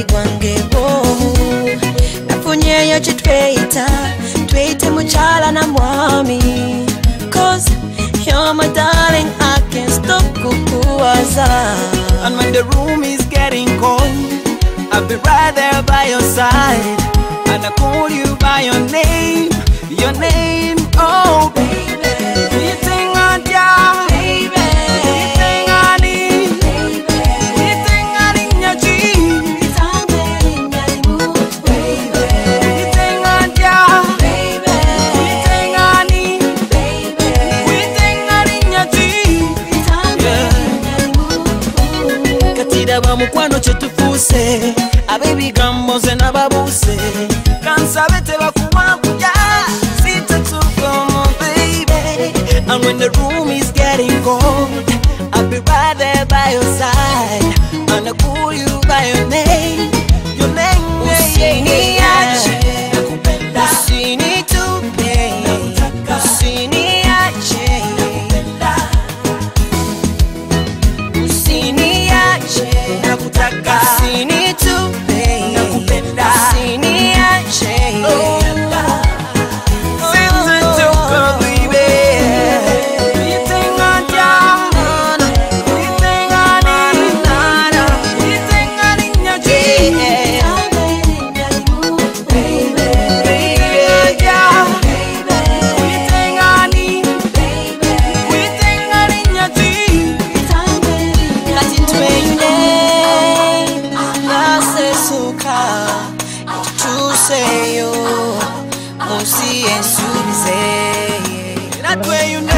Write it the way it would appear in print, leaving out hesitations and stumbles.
gwange bo nafunye yo chitweita muchala na mwami, cause you're my darling, I can't stop kukuwaza. And when the room is getting cold, I'll be right there by your side, and I call you by your name, oh baby. You think I die, baby. You think I need, baby. You think I need your cheese, you think I die, baby. You think I need, baby. You think I need your cheese, yeah. Katida ba mukwano chetufuse, ababy gamboze na babuse, kansabete bakuwakuya, sitatukomo baby. And when the room is getting cold, I'll be right there by your side, and I call you by your name, Usiniache, usinitupe, usiniache, usiniache, nakutaka, usinitupe, nakupenda, usiniache. That way you know.